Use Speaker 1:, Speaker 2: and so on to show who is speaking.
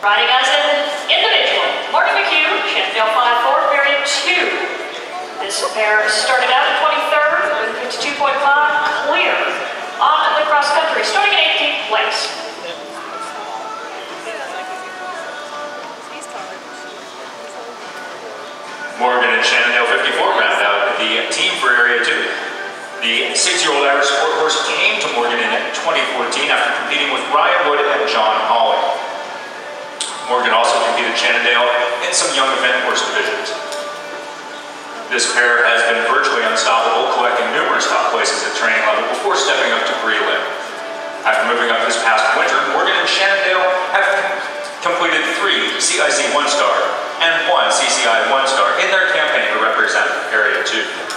Speaker 1: Riding as an individual, Morgan McCue, Shannondale 5-4, period 2. This pair started out at 23rd with 52.5 clear on the cross country, starting at 18th place.
Speaker 2: Morgan and Shannondale 54 round out the team for Area 2. The 6-year-old Irish sport horse came to Morgan in 2014 after competing with Ryan Wood and John Hawley. Morgan also competed Shannondale in some young event horse divisions. This pair has been virtually unstoppable, collecting numerous top places at training level before stepping up to prelim. After moving up this past winter, Morgan and Shannondale have completed 3 CIC 1-star and 1 CCI 1-star in their campaign to represent Area 2.